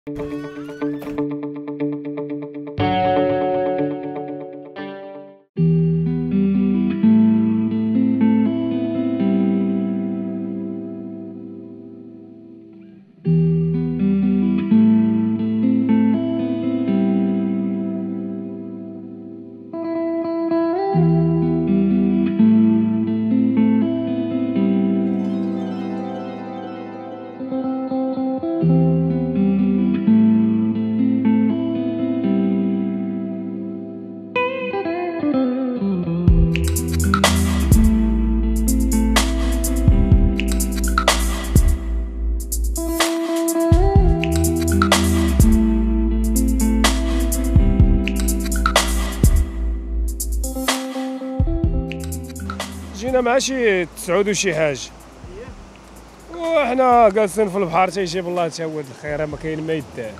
جينا مع شي 9 وشي حاجه، وحنا جالسين في البحر تيجيب الله تاود الخير، ما كاين ما يدار.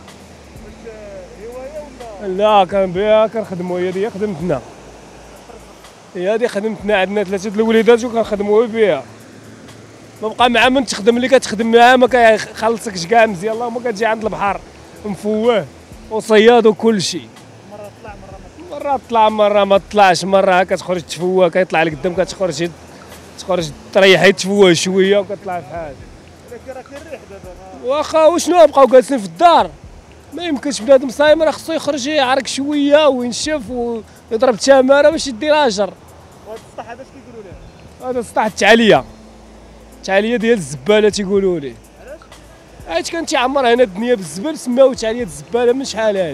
لا كان بها كنخدموا، هي دي خدمتنا، هي هذه خدمتنا. عندنا 3 د الوليدات وكنخدموا بها. ما بقى مع من تخدم، اللي كتخدم معاه ما كيخلصكش كاع مزيان. اللهم كتجي عند البحر مفوه وصياد وكل شيء. مرة طلع مرة ما طلعش، مرة كتخرج تفوه كيطلع لقدام، كتخرج تريح تفوه شوية وكتطلع بحال. ولكن راه كاين الريح دابا. واخا وشنو بقاو جالسين في الدار؟ ما يمكنش بنادم صايم، راه خصو يخرج يعرق شوية وينشف ويضرب تمارة باش يدير اجر. وهاد السطح هذا اش كيقولوا له؟ هذا السطح التعالية ديال الزبالة تيقولوا ليه. علاش؟ حيت كان تيعمر هنا الدنيا بالزبل، سماوه تعالية الزبالة من شحال هادي.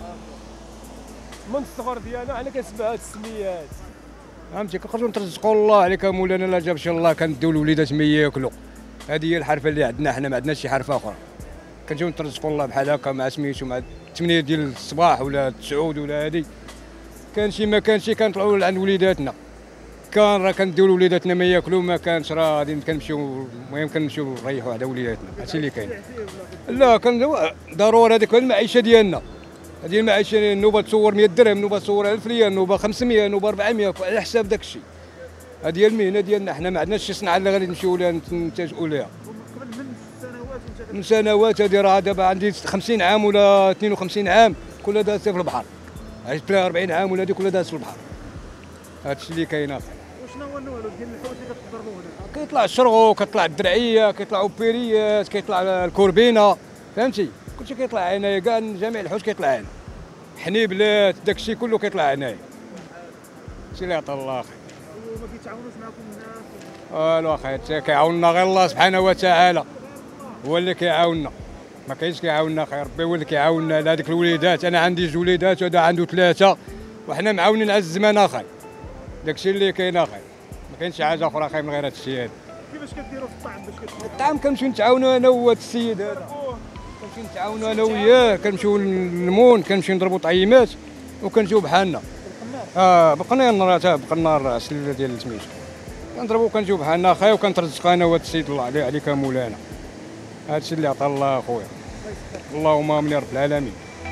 من الصغر ديالنا حنا كنسمعوا هاد السميات، فهمتي. كنخرجوا نترزقوا الله عليك مولانا، لا جابش الله كنديو الوليدات ما ياكلوا. هذه هي الحرفه اللي عندنا حنا، ما عندناش شي حرفه اخرى. كنجيو نترزقوا الله بحال هكا مع سميتو، مع 8 ديال الصباح ولا 9 ولا هذه. كان شي ما كان شي كنطلعوا لعند وليداتنا، كان راه كنديو وليداتنا ما ياكلوا، ما كانش راه غادي كنمشيو، المهم كنمشيو نريحوا على وليداتنا. هادشي اللي كاين. لا كان ضروري هذيك المعيشه ديالنا، هذه المعيشه. النوبه تصور 100 درهم، نوبه تصور 1000 ريال، نوبه 500، نوبه 400 على حساب داك الشيء. هذه هي المهنه ديالنا حنا، ما عندناش شي صنعه اللي غادي نمشيو لها نتجهوا لها. من سنوات هذه، راه دابا عندي 50 عام ولا 52 عام كلها دازت في البحر. عشت 40 عام ولا هذه كلها دازت في البحر. هذا الشيء اللي كاين اخي. وشنو هو النوع ديال الحوت اللي كتضربوا هنا؟ كيطلع الشرغو، كيطلع الدرعيه، كيطلعوا بيريات، كيطلع الكوربينه، فهمتي. كلشي كيطلع هنايا، كاع جميع الحوت كيطلع هنا. حنيبلات داك الشيء كله كيطلع هنايا. شي اللي عطا الله خير. وما كيتعاونوش معكم الناس؟ والو اخي، كيعاوننا غير الله سبحانه وتعالى، هو اللي كيعاوننا. ما كاينش كيعاوننا خير ربي، هو اللي كيعاوننا. لهذيك الوليدات، انا عندي 2 وليدات وهذا عنده 3، وحنا معاونين على الزمان اخي. داك الشيء اللي كاين اخي، ما كاينش شي حاجه اخرى خير من غير هذا الشيء هذا. كيفاش كديروا في الطعام باش كتطلعوا؟ الطعام كنمشيو نتعاونوا انا وهذا السيد هذا، كنمشيو نتعاونوا انا وياه، كنمشيو للمون، كنمشيو نضربوا طعيمات وكنجيو بحالنا. بقى النار السلة ديال سميتو، كنضربوا كنجيو بحالنا اخايا، وكنترزق انا وهذا السيد الله عليك مولانا. هذا الشيء اللي عطا الله اخويا، اللهم امين يا رب العالمين.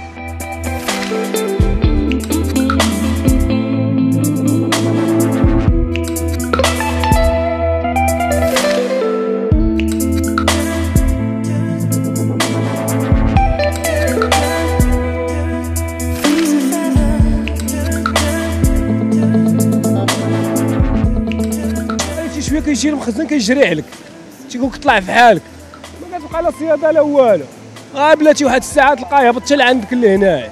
شويه كيجي المخزن كيجري عليك، تيقول لك طلع في حالك، ما كتبقى لا صياده لا والو. بلاتي واحد الساعه تلقاه هبط حتى لعندك لهنايا.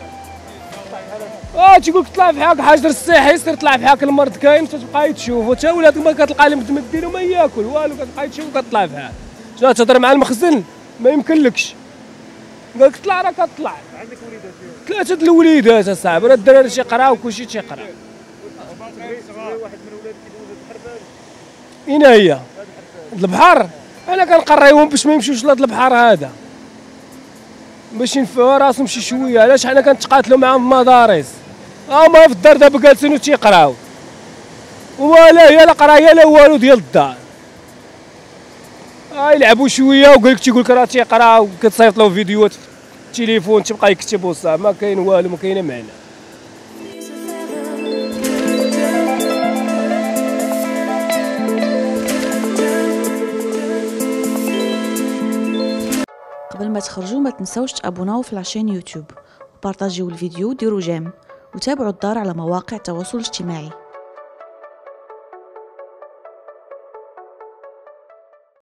تيقول لك طلع في حالك، حجر الصحي سير طلع في حالك، المرض كاين تتبقى تشوف، وتا ولادك ما كتلقى لهم مدير وما ياكل والو، كتبقى تشوف وكتطلع في حالك. شنو تهضر مع المخزن؟ ما يمكنلكش. قال لك طلع راه كطلع. عندك وليدات؟ 3 د الوليدات اصاحبي، راه الدراري تيقراو كلشي تيقرا. واحد من ولادك كيدوز البحر بارد؟ اين هي؟ البحر انا كنقريهم باش ما يمشيوش لهاد البحر هذا، باش ينفعوا راسهم شي شويه. علاش حنا كنتقاتلوا معاهم في المدارس؟ هما في الدار دابا جالسين وتيقراو، ولا هي لا قرايه لا والو ديال الدار. يلعبوا شويه وقال لك تيقول لك راه تيقراو، كتصيفط له فيديوهات في التليفون تيبقى يكتب وصافي، ما كاين والو، ما كاينه معنى. قبل ما تخرجوا ما تنسوش تابوناو في لاشين يوتيوب وبارطاجيو الفيديو وديروا جيم وتابعوا الدار على مواقع التواصل الاجتماعي.